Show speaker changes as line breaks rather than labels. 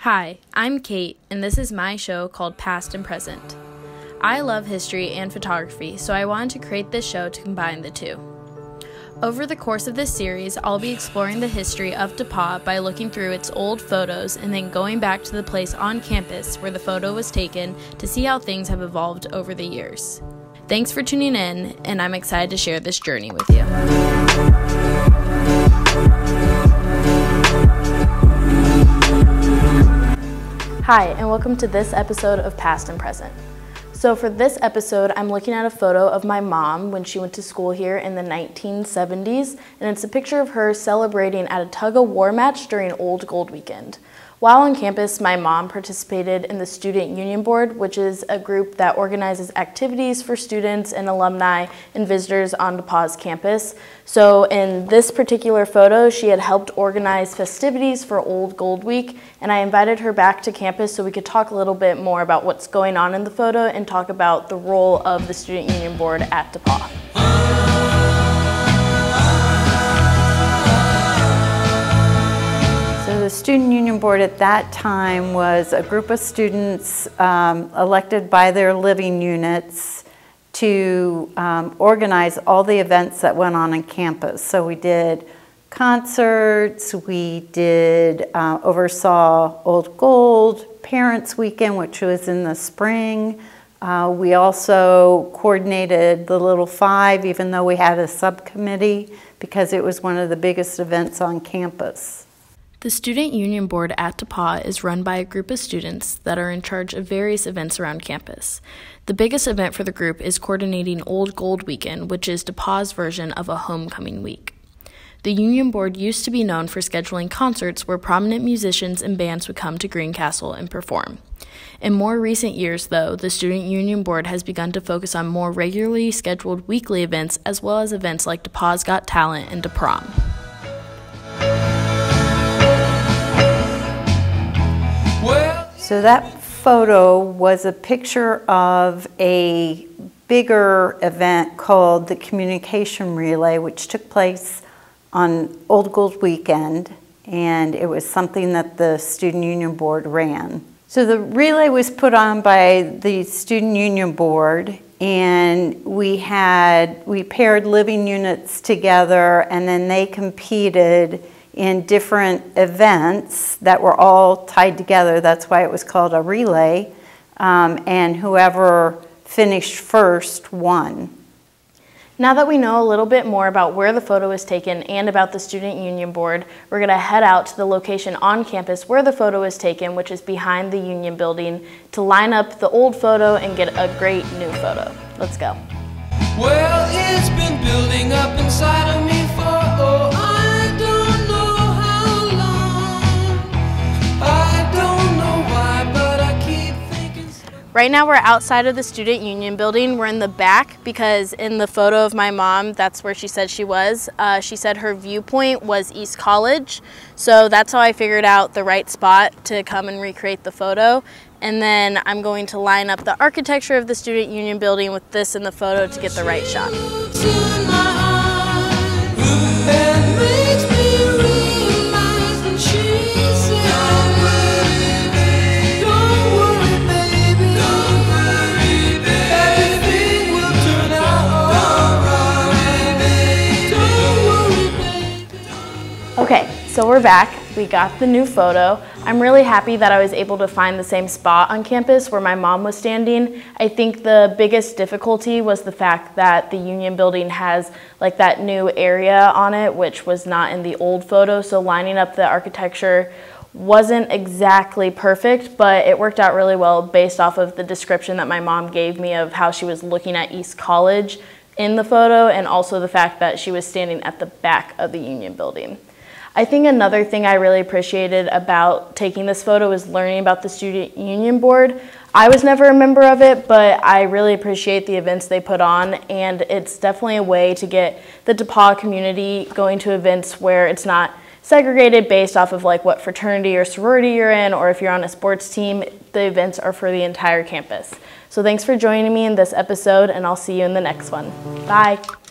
Hi, I'm Kate, and this is my show called Past and Present. I love history and photography, so I wanted to create this show to combine the two. Over the course of this series, I'll be exploring the history of DePauw by looking through its old photos and then going back to the place on campus where the photo was taken to see how things have evolved over the years. Thanks for tuning in, and I'm excited to share this journey with you. Hi, and welcome to this episode of Past and Present. So for this episode, I'm looking at a photo of my mom when she went to school here in the 1970s, and it's a picture of her celebrating at a tug-of-war match during Old Gold Weekend. While on campus, my mom participated in the Student Union Board, which is a group that organizes activities for students and alumni and visitors on DePauw's campus. So in this particular photo, she had helped organize festivities for Old Gold Week, and I invited her back to campus so we could talk a little bit more about what's going on in the photo and talk about the role of the Student Union Board at DePauw.
The Student Union Board at that time was a group of students elected by their living units to organize all the events that went on campus. So we did concerts, we did oversaw Old Gold, Parents Weekend, which was in the spring. We also coordinated the Little Five, even though we had a subcommittee, because it was one of the biggest events on campus.
The Student Union Board at DePauw is run by a group of students that are in charge of various events around campus. The biggest event for the group is coordinating Old Gold Weekend, which is DePauw's version of a homecoming week. The Union Board used to be known for scheduling concerts where prominent musicians and bands would come to Greencastle and perform. In more recent years, though, the Student Union Board has begun to focus on more regularly scheduled weekly events as well as events like DePauw's Got Talent and DeProm.
So that photo was a picture of a bigger event called the Communication Relay, which took place on Old Gold Weekend, and it was something that the Student Union Board ran. So the relay was put on by the Student Union Board, and we paired living units together, and then they competed in different events that were all tied together. That's why it was called a relay, and whoever finished first won.
Now that we know a little bit more about where the photo was taken and about the Student Union Board, we're going to head out to the location on campus where the photo was taken, which is behind the Union Building, to line up the old photo and get a great new photo. Let's go.
Well, it's been building up inside of me for I don't know how long. I don't know why, but I keep thinking.
Right now we're outside of the Student Union Building. We're in the back because in the photo of my mom, that's where she said she was. She said her viewpoint was East College. So that's how I figured out the right spot to come and recreate the photo. And then I'm going to line up the architecture of the Student Union Building with this in the photo to get the right shot. Okay, so we're back. We got the new photo. I'm really happy that I was able to find the same spot on campus where my mom was standing. I think the biggest difficulty was the fact that the Union Building has like that new area on it, which was not in the old photo. So lining up the architecture wasn't exactly perfect, but it worked out really well based off of the description that my mom gave me of how she was looking at East College in the photo, and also the fact that she was standing at the back of the Union Building. I think another thing I really appreciated about taking this photo is learning about the Student Union Board. I was never a member of it, but I really appreciate the events they put on, and it's definitely a way to get the DePauw community going to events where it's not segregated based off of like what fraternity or sorority you're in, or if you're on a sports team. The events are for the entire campus. So thanks for joining me in this episode, and I'll see you in the next one. Bye.